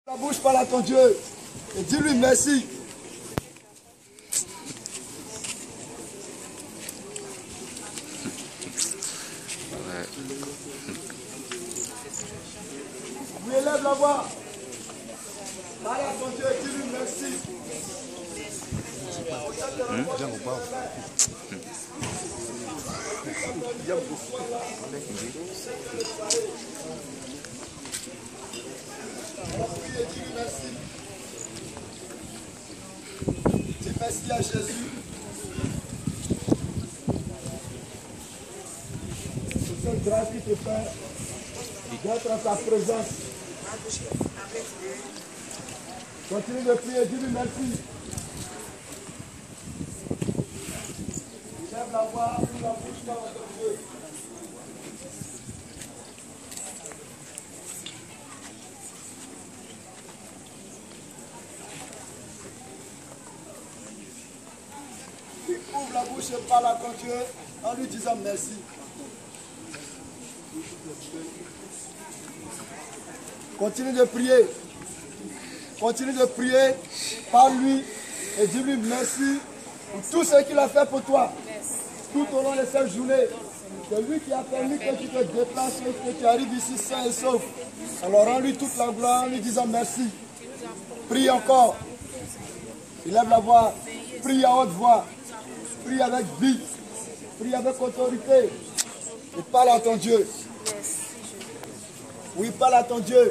La bouche, parle à ton Dieu et dis-lui merci. Lui élève la voix. Parle à ton Dieu et dis-lui merci. Viens ou pas? Dis merci à Jésus. C'est cette grâce qui te fait d'être en sa présence. Continue de prier, dis-lui merci. Lève la voix, ouvre la bouche, parle à ton Dieu. Ouvre la bouche et parle à ton Dieu en lui disant merci. Continue de prier. Continue de prier. Parle-lui et dis-lui merci pour tout ce qu'il a fait pour toi. Tout au long de cette journée. C'est lui qui a permis que tu te déplaces et que tu arrives ici sain et sauf. Alors rends-lui toute la gloire en lui disant merci. Prie encore. Il lève la voix. Prie à haute voix. Prie avec vie. Prie avec autorité. Et parle à ton Dieu. Oui, parle à ton Dieu.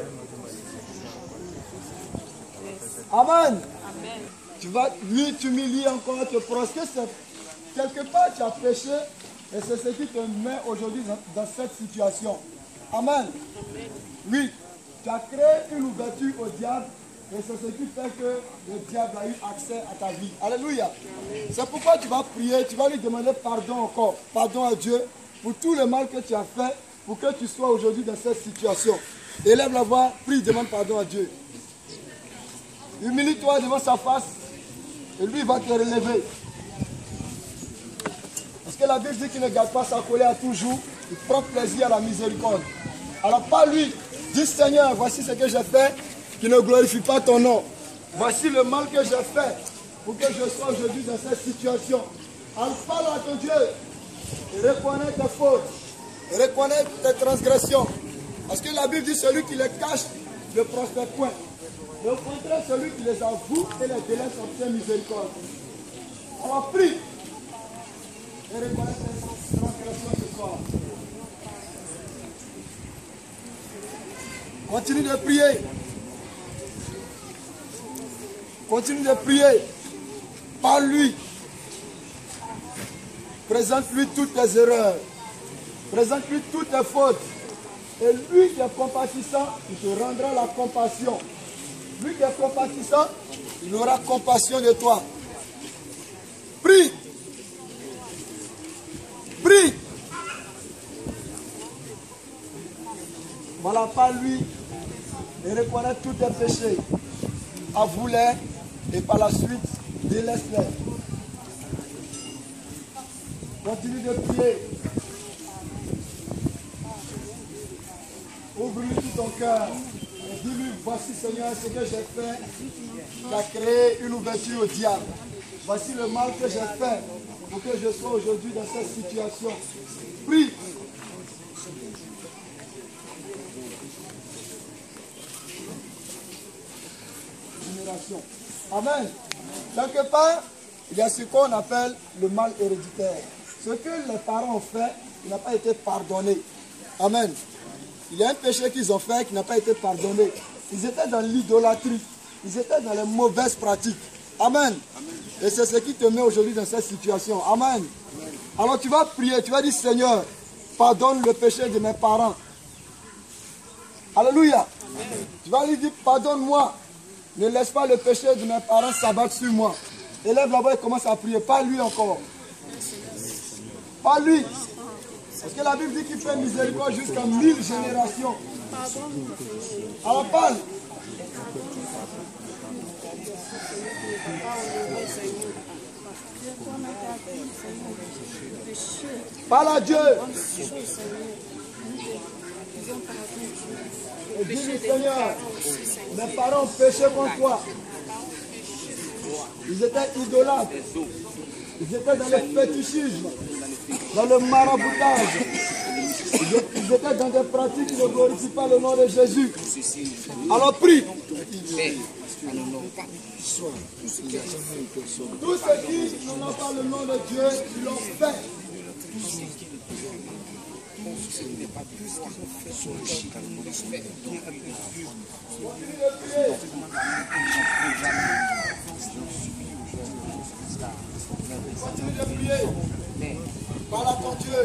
Amen. Tu vas lui t'humilier encore, te prosterner. Quelque part tu as péché et c'est ce qui te met aujourd'hui dans cette situation. Amen. Oui, tu as créé une ouverture au diable et c'est ce qui fait que le diable a eu accès à ta vie. Alléluia. C'est pourquoi tu vas prier, tu vas lui demander pardon encore. Pardon à Dieu pour tout le mal que tu as fait pour que tu sois aujourd'hui dans cette situation. Élève la voix, prie, demande pardon à Dieu. Humilie-toi devant sa face et lui va te relever. Parce que la Bible dit qu'il ne garde pas sa colère à toujours, il prend plaisir à la miséricorde. Alors pas lui, dis Seigneur, voici ce que j'ai fait, qui ne glorifie pas ton nom. Voici le mal que j'ai fait pour que je sois aujourd'hui dans cette situation. Alors parle à ton Dieu et reconnais tes fautes, et reconnais tes transgressions. Parce que la Bible dit celui qui les cache ne prospère point. Mais au contraire, celui qui les avoue et les délaisse obtient miséricorde. Alors prie et reconnais tes transgressions ce soir. Continue de prier. Continue de prier. Parle-lui. Présente-lui toutes tes erreurs. Présente-lui toutes tes fautes. Et lui qui est compatissant, il te rendra la compassion. Lui qui est compatissant, il aura compassion de toi. Prie. Prie. Voilà, parle-lui et reconnais tous tes péchés. Avoue-les et par la suite, délaisse-les. Continue de prier. Ouvre-lui tout ton cœur. Et dis-lui, voici Seigneur ce que j'ai fait. Tu as créé une ouverture au diable. Voici le mal que j'ai fait pour que je sois aujourd'hui dans cette situation. Prie. Génération. Amen. Quelque part, il y a ce qu'on appelle le mal héréditaire. Ce que les parents ont fait, il n'a pas été pardonné. Amen. Il y a un péché qu'ils ont fait qui n'a pas été pardonné. Ils étaient dans l'idolâtrie. Ils étaient dans les mauvaises pratiques. Amen. Et c'est ce qui te met aujourd'hui dans cette situation. Amen. Alors tu vas prier, tu vas dire Seigneur, pardonne le péché de mes parents. Alléluia. Tu vas lui dire pardonne-moi. Ne laisse pas le péché de mes parents s'abattre sur moi. Élève la voix et commence à prier. Pas lui encore. Pas lui. Parce que la Bible dit qu'il fait miséricorde jusqu'à 1000 générations. Alors parle. Parle à Dieu. Et dis-lui, Seigneur, mes parents ont péché contre toi. Ils étaient idolâtres. Ils étaient dans le fétichisme, dans le maraboutage. Ils étaient dans des pratiques qui ne glorifient pas le nom de Jésus. Alors prie. Tous ceux qui n'ont pas le nom de Dieu, ils l'ont fait. Continue de prier. Continue de prier. Parle à ton Dieu.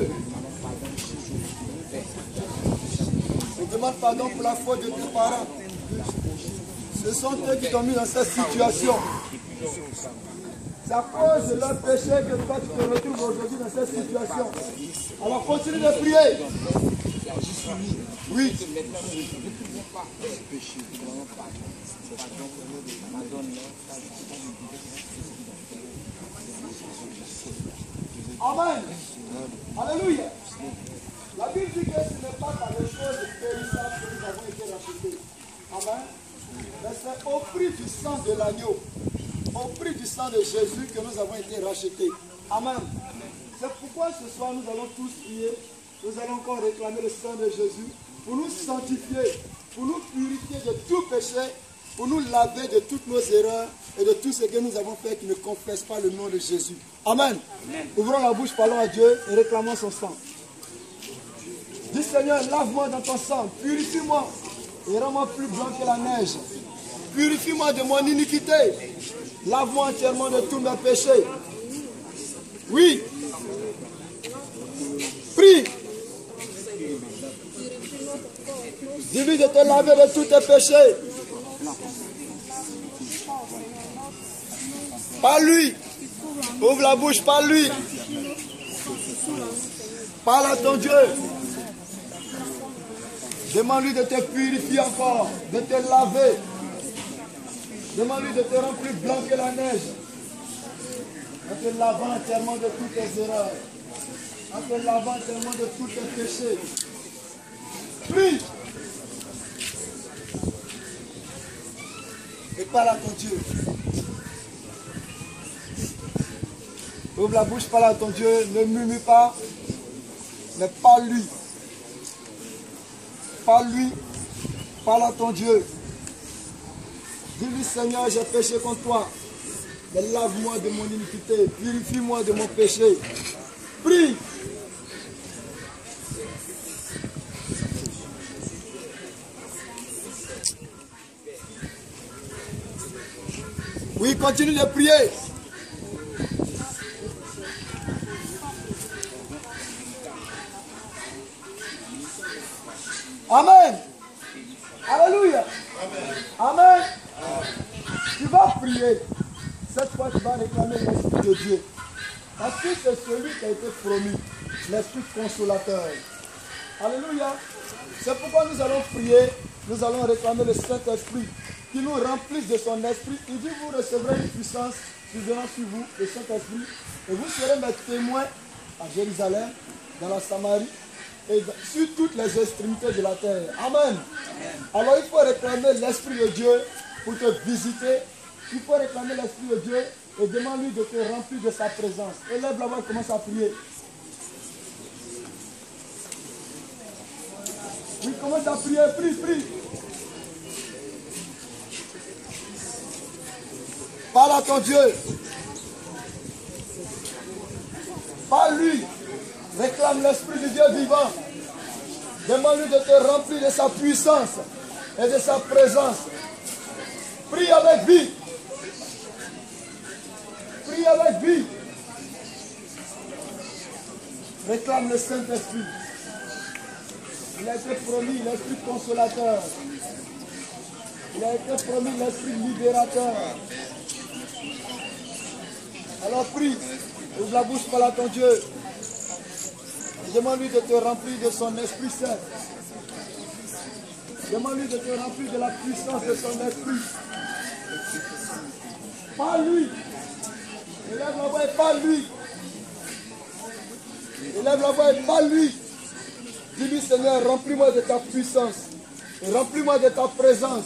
Je demande pardon pour la faute de tes parents. Ce sont eux qui t'ont mis dans cette situation. C'est à cause de leur péché que toi tu te retrouves aujourd'hui dans cette situation. Alors continue de prier. Oui. Amen. Alléluia. La Bible dit que ce n'est pas par les choses périssables que nous avons été rachetés. Amen. Mais c'est au prix du sang de l'agneau, au prix du sang de Jésus que nous avons été rachetés. Amen. C'est pourquoi ce soir nous allons tous prier. Nous allons encore réclamer le sang de Jésus pour nous sanctifier, pour nous purifier de tout péché, pour nous laver de toutes nos erreurs et de tout ce que nous avons fait qui ne confesse pas le nom de Jésus. Amen. Amen. Ouvrons la bouche, parlons à Dieu et réclamons son sang. Dis Seigneur, lave-moi dans ton sang, purifie-moi et rends-moi plus blanc que la neige. Purifie-moi de mon iniquité. Lave-moi entièrement de tous mes péchés. Oui. Prie. Dis-lui de te laver de tous tes péchés. Pas lui. Ouvre la bouche, pas lui. Parle à ton Dieu. Demande-lui de te purifier encore, de te laver. Demande-lui de te rendre plus blanc que la neige. En te lavant entièrement de toutes tes erreurs. En te lavant entièrement de tous tes péchés. Prie. Et parle à ton Dieu. Ouvre la bouche, parle à ton Dieu. Ne murmure pas. Mais parle lui. Parle lui. Parle à ton Dieu. Dis-lui, Seigneur, j'ai péché contre toi. Mais lave-moi de mon iniquité. Purifie-moi de mon péché. Prie. Oui, continue de prier. Amen. Alléluia. Amen. Tu vas prier. Cette fois, tu vas réclamer l'Esprit de Dieu. Parce que c'est celui qui a été promis, l'Esprit consolateur. Alléluia. C'est pourquoi nous allons prier, nous allons réclamer le Saint-Esprit qui nous remplisse de son esprit. Il dit, vous recevrez une puissance venant sur vous, le Saint-Esprit, et vous serez mes témoins à Jérusalem, dans la Samarie, et sur toutes les extrémités de la terre. Amen. Alors il faut réclamer l'Esprit de Dieu pour te visiter. Il faut réclamer l'Esprit de Dieu et demande-lui de te remplir de sa présence. Élève la voix et commence à prier. Oui, commence à prier, prie. Parle à ton Dieu. Parle lui. Réclame l'Esprit du Dieu vivant. Demande-lui de te remplir de sa puissance et de sa présence. Prie avec vie. Prie avec vie. Réclame le Saint-Esprit. Il a été promis l'Esprit consolateur. Il a été promis l'Esprit libérateur. Alors prie. Ouvre la bouche, parle à ton Dieu. Demande-lui de te remplir de son Esprit Saint. Demande-lui de te remplir de la puissance de son Esprit. Parle-lui. Élève la voix et parle-lui. Élève la voix et parle-lui. Dis-lui, Seigneur, remplis-moi de ta puissance. Remplis-moi de ta présence.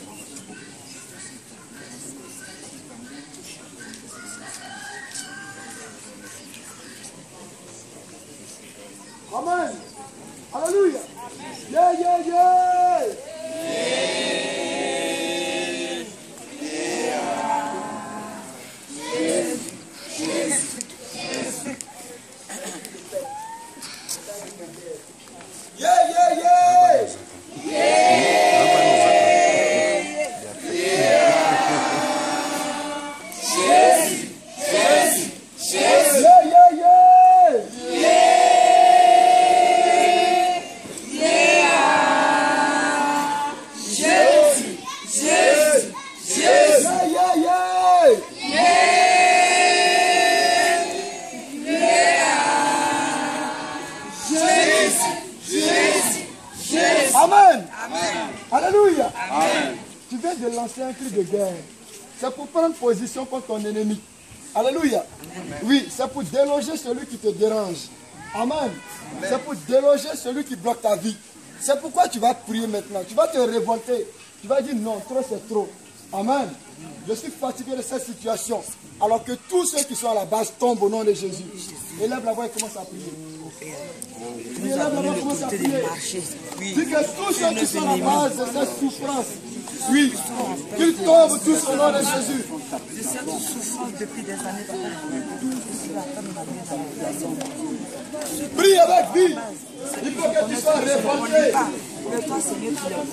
Amen. Alléluia. Yeah, yeah, yeah. Yeah, yeah, yeah. Amen. Alléluia. Amen. Tu viens de lancer un cri de guerre. C'est pour prendre position contre ton ennemi. Alléluia. Oui, c'est pour déloger celui qui te dérange. Amen. C'est pour déloger celui qui bloque ta vie. C'est pourquoi tu vas prier maintenant. Tu vas te révolter. Tu vas dire non, trop c'est trop. Amen. Je suis fatigué de cette situation. Alors que tous ceux qui sont à la base tombent au nom de Jésus. Élève la voix et commence à prier. Élève la voix et commence à prier. Dis que tous ceux qui sont à la base de cette souffrance, oui, qu'ils tombent tous au nom de Jésus. De cette souffrance depuis des années. Prie avec vie. Il faut que tu sois révolté. Mais toi, Seigneur, tu l'as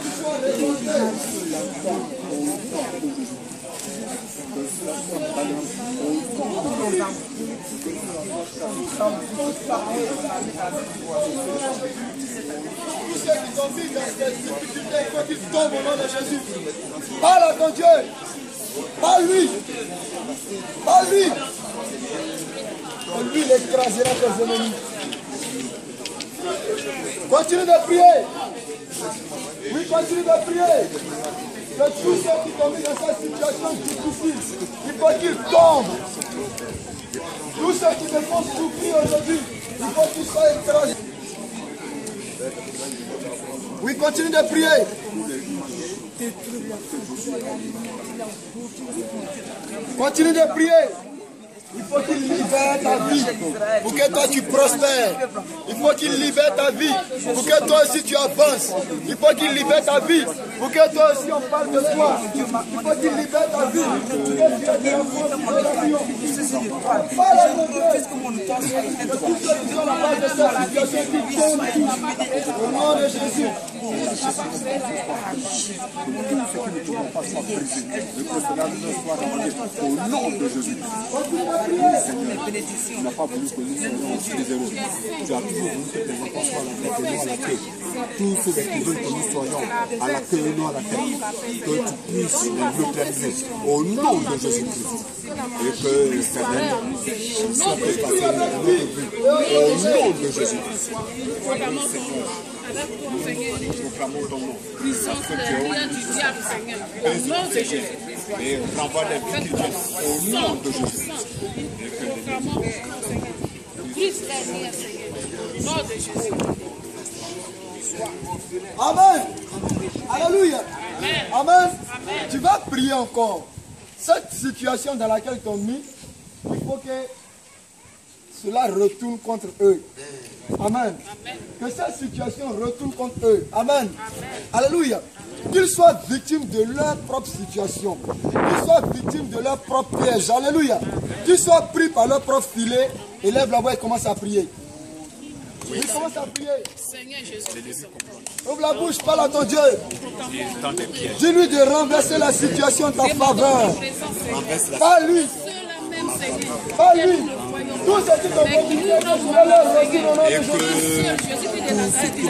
Tous ceux qui sont mis dans cette difficulté, il faut qu'ils tombent au nom de Jésus. Parle à ton Dieu. Pas lui. Pas lui. Et lui, il écrasera tes ennemis. Continue de prier. Oui, continue de prier. Que tous ceux qui sont mis dans cette situation difficile, il faut qu'ils tombent. Tous ceux qui te font souffrir aujourd'hui, il faut qu'ils soient écrasés. Oui, continue de prier. Continue de prier. Il faut qu'il libère ta vie pour que toi tu prospères. Il faut qu'il libère ta vie pour que toi aussi tu avances. Il faut qu'il libère ta vie pour que toi aussi on parle de toi. Il faut qu'il libère ta vie pour que tu aies de la force de l'action. Parle à ton Dieu. Que tous ceux qui sont à la base de cette situation qui tombent au nom de Jésus. Au nom de Jésus. Tu n'as pas voulu que nous soyons désolés. Tu as toujours voulu que tes enfants soient à la tête et non à la tête. Tous ceux qui veulent que nous soyons à la queue et non à la tête, que tu puisses nous planifier au nom de Jésus-Christ. Et que l'éternel soit dépassé dans notre vie au nom de Jésus-Christ. Nous proclamons ton nom. Puissance de la vie du diable, Seigneur. Au nom de Jésus. Et renvoie les vies qui viennent au nom de Jésus-Christ. Proclamons, Seigneur. Brise la vie, Seigneur. Au nom de Jésus. Amen. Alléluia. Amen. Tu vas prier encore. Cette situation dans laquelle ils t'ont mis, il faut que cela retourne contre eux. Amen. Que cette situation retourne contre eux. Amen. Alléluia. Qu'ils soient victimes de leur propre situation. Qu'ils soient victimes de leur propre piège. Alléluia. Qu'ils soient pris par leur propre filet. Élève la voix et commence à prier. Oui, commence à prier. Seigneur Jésus. Ouvre la bouche, parle à ton Dieu. Dis-lui de renverser la situation en ta faveur. Pas lui. Pas lui. Tout ce qui te modifie, je vais leur redire au nom de Jésus.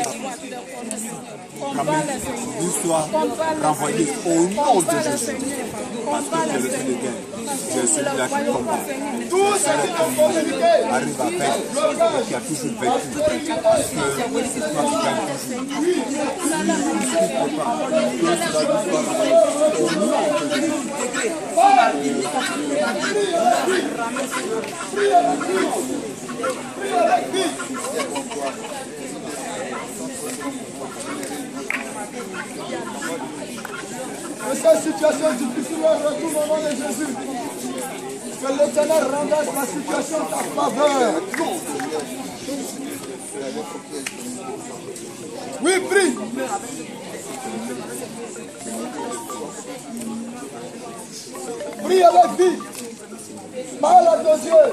Nous soient renvoyés au nom de Jésus. Parce que tu es le Dieu de guerre. Tu es celui-là qui combat. Tout ce qui te modifie arrive à peine et qui a toujours vécu. Parce que toi qui gagnes toujours. Au nom de Jésus. cette situation difficile retourne au nom de Jésus. Que l'Éternel renverse la situation en ta faveur. Oui, prie. Prie avec vie. Parle à ton Dieu.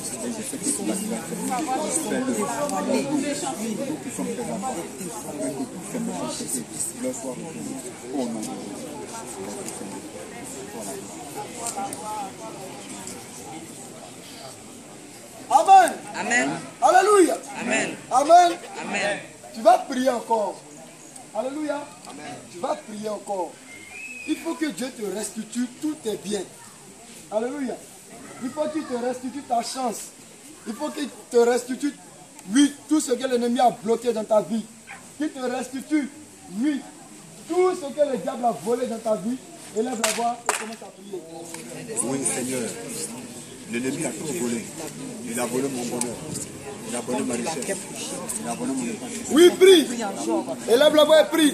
Amen. Amen. Alléluia. Amen. Amen. Amen. Tu vas prier encore. Alléluia. Amen. Tu vas prier encore. Il faut que Dieu te restitue tous tes biens. Alléluia. Il faut qu'il te restitue ta chance. Il faut qu'il te restitue, oui, tout ce que l'ennemi a bloqué dans ta vie. Qu'il te restitue, oui, tout ce que le diable a volé dans ta vie. Élève la voix et commence à prier. Oui, Seigneur. L'ennemi a tout volé. Il a volé mon bonheur. Il a volé ma richesse. Il a volé mon épargne. Oui, prie. Élève la voix et prie.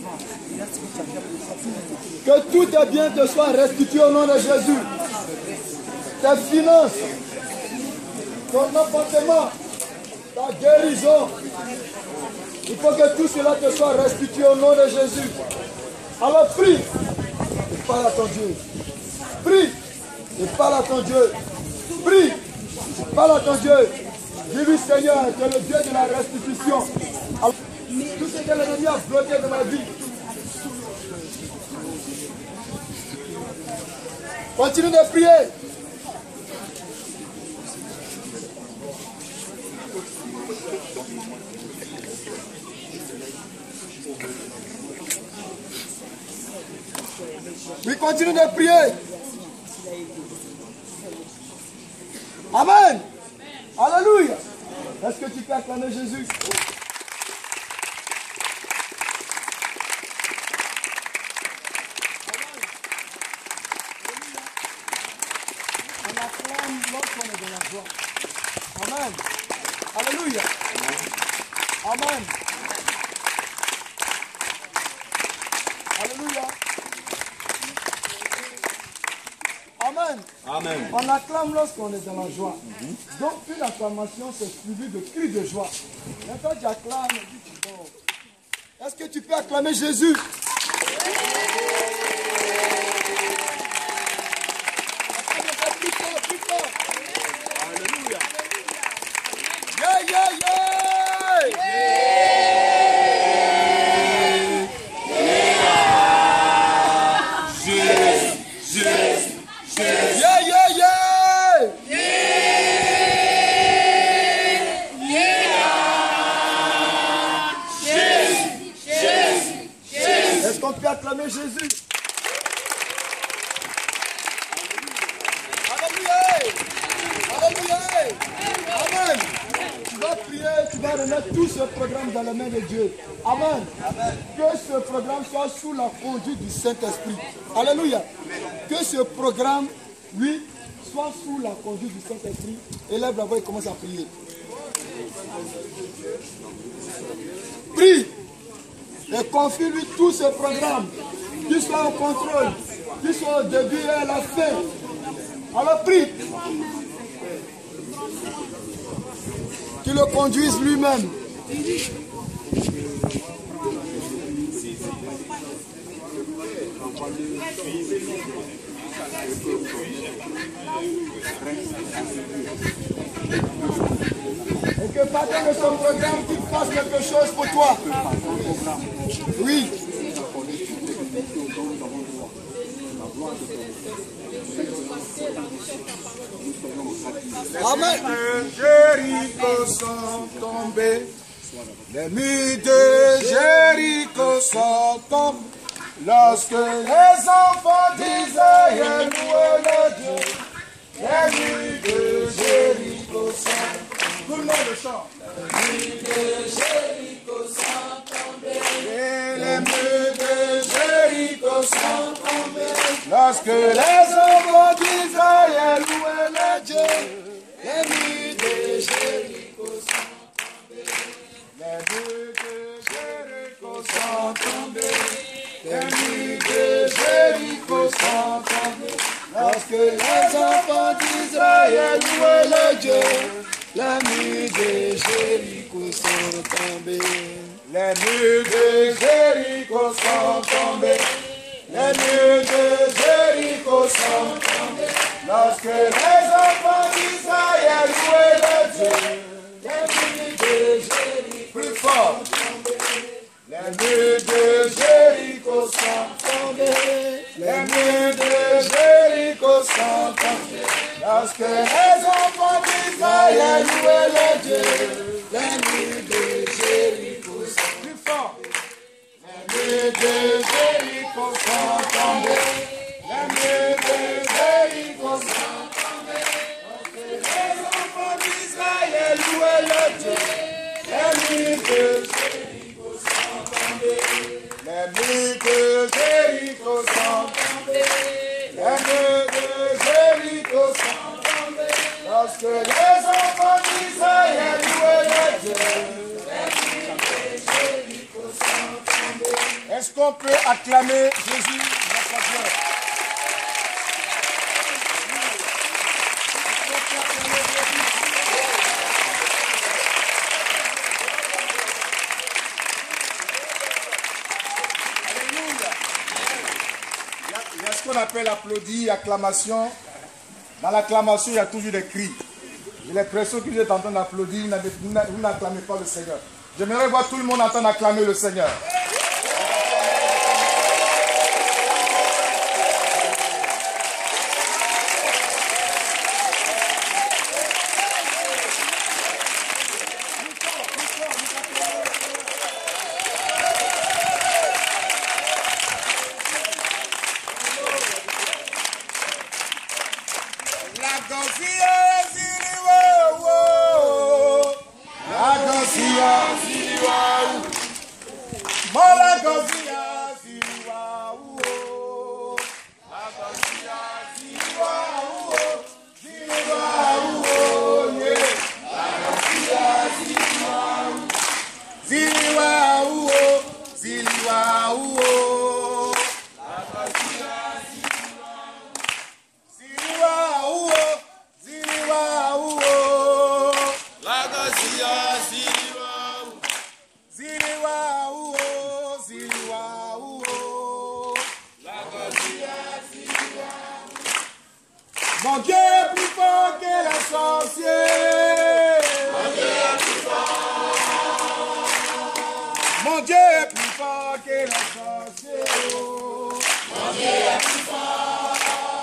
Que tout tes biens te soient restitués au nom de Jésus. Tes finances, ton appartement, ta guérison. Il faut que tout cela te soit restitué au nom de Jésus. Alors prie et parle à ton Dieu. Prie et parle à ton Dieu. Prie et parle à ton Dieu. Dis-lui, Seigneur, que le Dieu de la restitution. Alors, tout ce que l'ennemi a bloqué dans ma vie. Continue de prier. Oui, continue de prier. Amen. Alléluia. Est-ce que tu peux acclamer Jésus? On acclame lorsqu'on est dans la joie. Amen. Alléluia. Amen. Alléluia. Amen. Amen. On acclame lorsqu'on est dans la joie. Donc, une acclamation, c'est suivi de cris de joie. Maintenant, tu acclames et puis tu dors. Est-ce que tu peux acclamer Jésus? Alléluia. Yeah, yeah, yeah. Yeah, yeah, yeah. Est-ce qu'on peut acclamer Jésus? Alléluia. Alléluia. Amen. Tu vas prier, tu vas remettre tout ce programme dans les mains de Dieu. Amen. Que ce programme soit sous la conduite du Saint-Esprit. Alléluia. Que ce programme, oui, soit sous la conduite du Saint-Esprit. Élève la voix et commence à prier. Prie. Et confie-lui tout ce programme. Qu'il soit au contrôle. Qu'il soit au début et à la fin. Alors prie. Qu'il le conduise lui-même. Et que partant de son programme, qu'il fasse quelque chose pour toi. Oui. Amen. Jéricho sont tombés. Les murs de Jéricho sont tombés. Lorsque les enfants d'Israël louaient le Dieu, les murs de Jéricho sont. Tout le monde le chante. Les murs de Jéricho sont tombés. Et les murs de Jéricho sont tombés. Lorsque les enfants d'Israël louaient le Dieu, les murs de Jéricho sont tombés. Les murs de Jéricho sont tombés. Les murs de Jéricho Lorsque les enfants d'Israël louaient le Dieu, les murs de Jéricho sont tombés. Les murs de Jéricho sont tombés. Les murs de Jéricho sont tombés. Lorsque les enfants d'Israël louaient le Dieu, les murs de Jéricho plus fort. Les murs de Jéricho sont tombés. Les murs de Jéricho sont tombés. Lorsque les enfants d'Israël louaient le Dieu, les murs de Jéricho sont plus forts. Les murs de Jéricho sont tombés. Les murs de Jéricho sont tombés. Lorsque les enfants d'Israël louaient le Dieu, les murs de Jéricho sont tombés. Les murs de Jéricho sont tombés. Les murs de Jéricho sont tombés. Lorsque les enfants d'Israël louaient le Dieu, les murs de Jéricho sont tombés. Est-ce qu'on peut acclamer Jésus, notre Dieu? Il y a ce qu'on appelle applaudir, acclamation. Dans l'acclamation, il y a toujours des cris. J'ai l'impression que vous êtes en train d'applaudir, vous n'acclamez pas le Seigneur. J'aimerais voir tout le monde en train d'acclamer le Seigneur. Mon Dieu est plus fort que les sorciers. Mon Dieu est plus fort. Mon Dieu est plus fort que les sorciers. Mon Dieu est plus fort.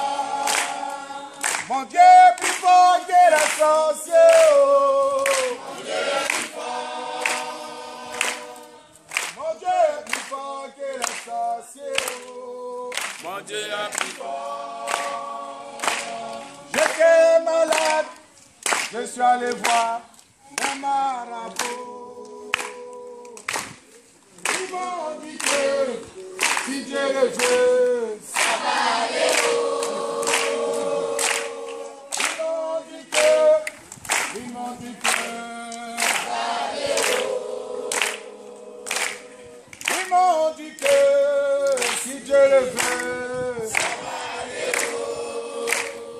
Mon Dieu est plus fort que les sorciers. Mon Dieu est plus fort. Mon Dieu est plus fort que les sorciers. Mon Dieu est plus fort. J'étais malade, je suis allé voir les marabouts. Ils m'ont dit que si Dieu le veut, ça va aller haut. Ils m'ont dit que ça va aller haut. Ils m'ont dit que si Dieu le veut, ça va aller haut.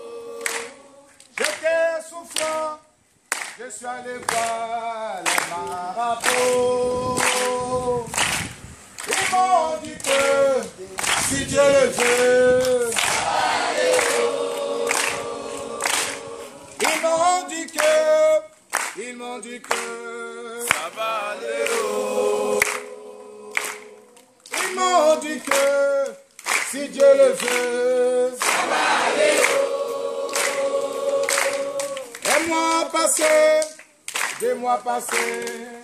J'étais souffrant, je suis allé voir les marabouts. Ils m'ont dit que si Dieu le veut, ça va aller haut. Ils m'ont dit que ça va aller haut. Ils m'ont dit que si Dieu le veut, ça va aller haut. Un mois passé, 2 mois passés,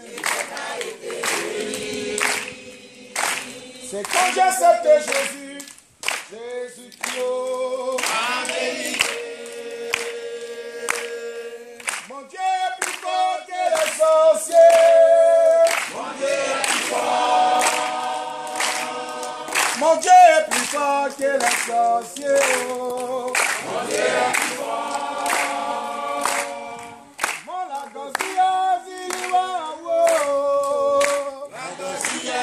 c'est quand j'ai accepté Jésus, Jésus qui m'a délivré. Mon Dieu est plus fort que les sorciers. Mon Dieu est plus fort. Mon Dieu est plus fort que les sorciers. Mon Dieu est plus fort. Mon lagosia ziliwawo. Lagosia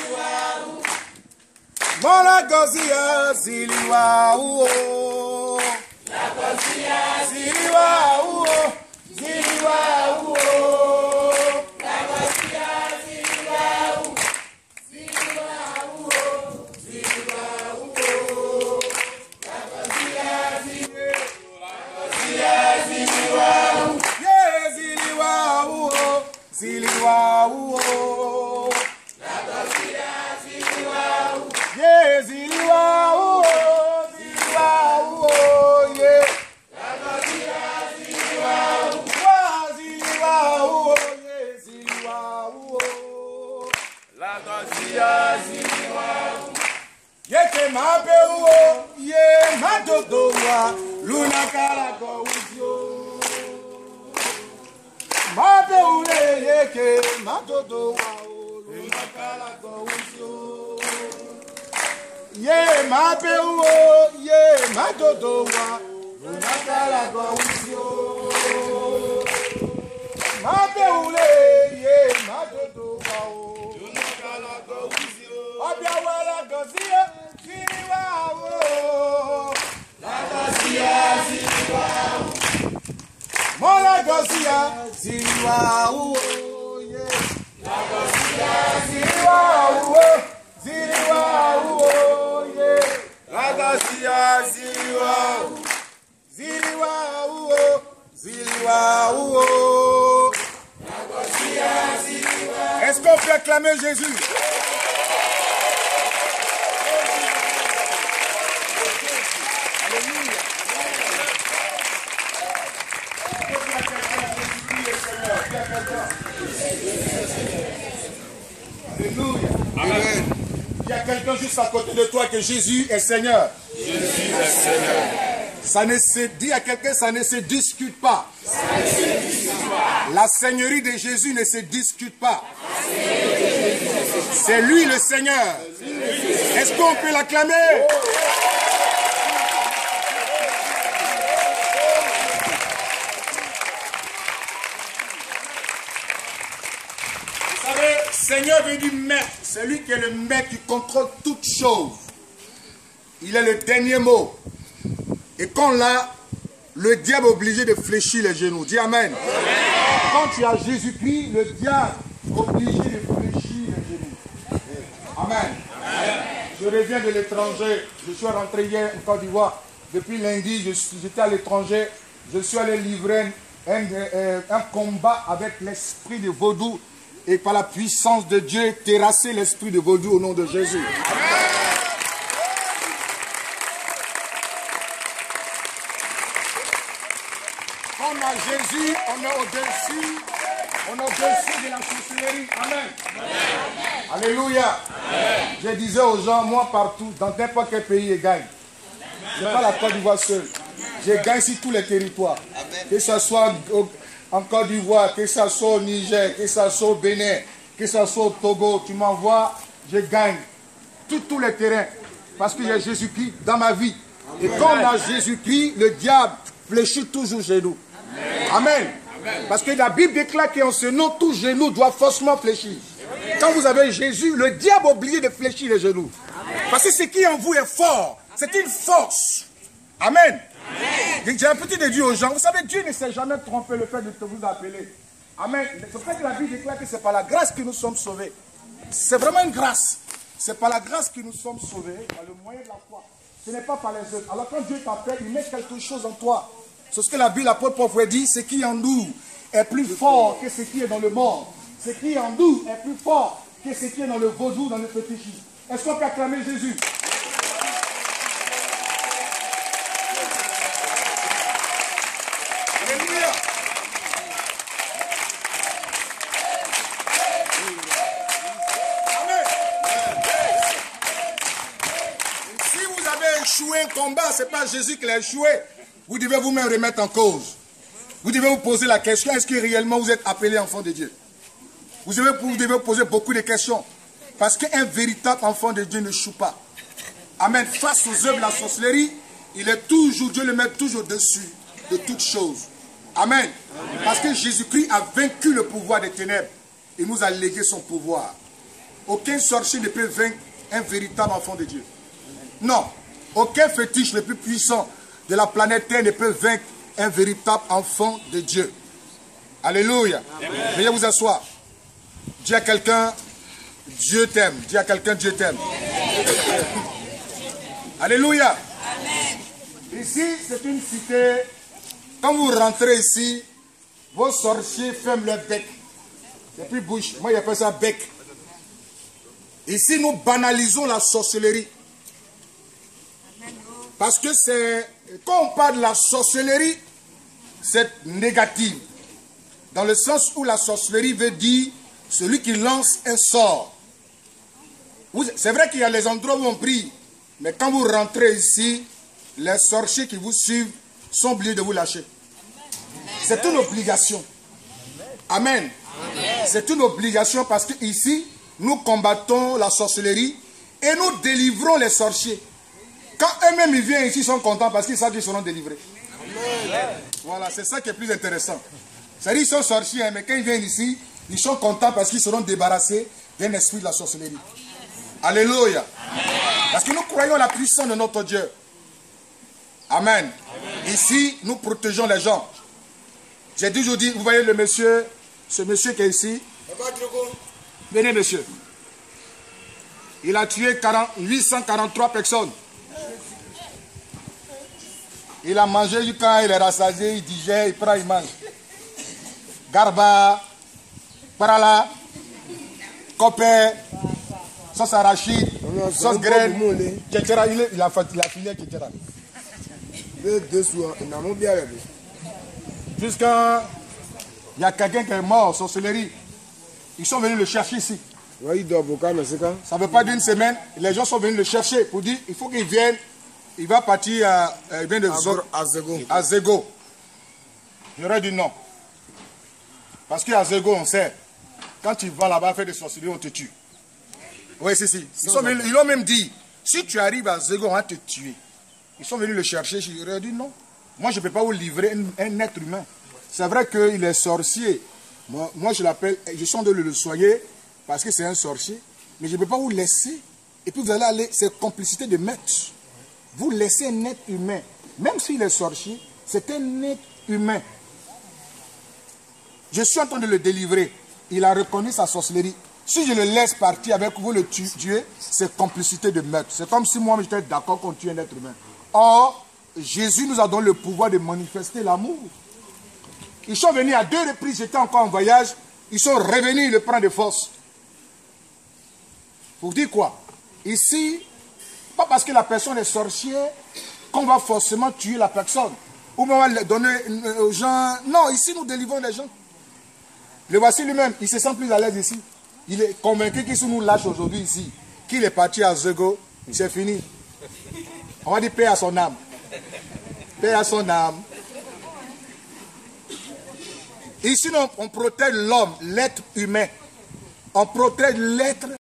ziliwawo. Mon lagosia ziliwawo. Est-ce qu'on peut acclamer Jésus? Alléluia. Amen. Il y a quelqu'un juste à côté de toi que Jésus est Seigneur. Jésus est Seigneur. Ça ne se dit à quelqu'un, ça ne se discute pas. La seigneurie de Jésus ne se discute pas. C'est lui le Seigneur. Est-ce qu'on peut l'acclamer? Vous savez, Seigneur veut dire maître. C'est lui qui est le maître qui contrôle toutes choses. Il est le dernier mot. Et quand là, le diable est obligé de fléchir les genoux. Dis Amen. Quand tu as Jésus-Christ, le diable est obligé de fléchir les genoux. Amen. Je reviens de l'étranger. Je suis rentré hier en Côte d'Ivoire. Depuis lundi, j'étais à l'étranger. Je suis allé livrer un combat avec l'esprit de vaudou. Et par la puissance de Dieu, terrasser l'esprit de vaudou au nom de Jésus. Amen. On a Jésus, on est au-dessus de la sorcellerie. Amen. Amen. Alléluia. Amen. Je disais aux gens, moi partout, dans n'importe quel pays, je gagne. Ce n'est pas la Côte d'Ivoire seule. Je gagne sur tous les territoires. Amen. Que ce soit en Côte d'Ivoire, que ce soit au Niger, que ce soit au Bénin, que ce soit au Togo, tu m'envoies, je gagne. Tous les terrains. Parce qu'il y a Jésus-Christ dans ma vie. Et quand on a Jésus-Christ, le diable fléchit toujours chez nous. Amen. Amen. Parce que la Bible déclare qu'en ce nom, tout genou doit forcément fléchir. Quand vous avez Jésus, le diable a oublié de fléchir les genoux. Amen. Parce que ce qui est en vous est fort. C'est une force. Amen. J'ai l'habitude de dire aux gens, vous savez, Dieu ne s'est jamais trompé le fait de vous appeler. Amen. C'est pour ça que la Bible déclare que c'est par la grâce que nous sommes sauvés. C'est vraiment une grâce. C'est par la grâce que nous sommes sauvés, par le moyen de la foi. Ce n'est pas par les œuvres. Alors quand Dieu t'appelle, il met quelque chose en toi. C'est ce que la Bible, l'apôtre Paul dit, ce qui en nous est plus fort que ce qui est dans le monde. Ce qui en nous est plus fort que ce qui est dans le vaudou, dans le fétichisme. Est-ce qu'on peut acclamer Jésus? Alléluia. Amen. Si vous avez échoué un combat, ce n'est pas Jésus qui l'a échoué. Vous devez vous-même remettre en cause. Vous devez vous poser la question, est-ce que réellement vous êtes appelé enfant de Dieu? Vous devez vous poser beaucoup de questions. Parce qu'un véritable enfant de Dieu ne choue pas. Amen. Face aux œuvres de la sorcellerie, il est toujours, Dieu le met toujours au-dessus de toutes choses. Amen. Parce que Jésus-Christ a vaincu le pouvoir des ténèbres. Il nous a légué son pouvoir. Aucun sorcier ne peut vaincre un véritable enfant de Dieu. Non. Aucun fétiche le plus puissant de la planète Terre ne peut vaincre un véritable enfant de Dieu. Alléluia. Veuillez vous asseoir. Dis à quelqu'un, Dieu t'aime. Dis à quelqu'un, Dieu t'aime. Alléluia. Ici, c'est une cité. Quand vous rentrez ici, vos sorciers ferment leur bec. C'est plus bouche. Moi, j'appelle ça bec. Ici, nous banalisons la sorcellerie. Parce que c'est... Quand on parle de la sorcellerie, c'est négatif. Dans le sens où la sorcellerie veut dire celui qui lance un sort. C'est vrai qu'il y a les endroits où on prie. Mais quand vous rentrez ici, les sorciers qui vous suivent sont obligés de vous lâcher. C'est une obligation. Amen. C'est une obligation parce que ici, nous combattons la sorcellerie et nous délivrons les sorciers. Quand eux-mêmes ils viennent ici, ils sont contents parce qu'ils savent qu'ils seront délivrés. Voilà, c'est ça qui est plus intéressant. C'est-à-dire qu'ils sont sorciers, hein, mais quand ils viennent ici, ils sont contents parce qu'ils seront débarrassés d'un esprit de la sorcellerie. Alléluia. Parce que nous croyons la puissance de notre Dieu. Amen. Ici, nous protégeons les gens. J'ai toujours dit, vous voyez le monsieur, ce monsieur qui est ici. Venez monsieur. Il a tué 843 personnes. Il a mangé quand il est rassasié, il digère, il prend, il mange. Garba, parala, copé, sauce arachide, sauce graine, etc. Il a filé, etc. Jusqu'à... Il y a quelqu'un qui est mort, sorcellerie. Ils sont venus le chercher ici. Ça ne veut pas d'une semaine. Les gens sont venus le chercher pour dire il faut qu'il vienne. Il va partir à Zego. J'aurais dit non. Parce qu'à Zego, on sait. Quand tu vas là-bas faire des sorcelleries, on te tue. Oui, si. Ils l'ont même dit. Si tu arrives à Zego, on va te tuer. Ils sont venus le chercher. J'aurais dit non. Moi, je ne peux pas vous livrer un être humain. C'est vrai qu'il est sorcier. Moi, je l'appelle, je sens de le soigner parce que c'est un sorcier. Mais je ne peux pas vous laisser. Et puis vous allez aller, c'est complicité de maître. Vous laissez un être humain. Même s'il est sorcier, c'est un être humain. Je suis en train de le délivrer. Il a reconnu sa sorcellerie. Si je le laisse partir avec vous, le tuer, c'est complicité de meurtre. C'est comme si moi, j'étais d'accord qu'on tue un être humain. Or, Jésus nous a donné le pouvoir de manifester l'amour. Ils sont venus à 2 reprises, j'étais encore en voyage. Ils sont revenus, ils le prennent de force. Pour dire quoi? Ici, pas parce que la personne est sorcière qu'on va forcément tuer la personne. Ou on va le donner aux gens. Non, ici nous délivrons les gens. Le voici lui-même, il se sent plus à l'aise ici. Il est convaincu qu'il nous lâche aujourd'hui ici. Qu'il est parti à Zego, c'est fini. On va dire paix à son âme. Paix à son âme. Ici, on protège l'homme, l'être humain. On protège l'être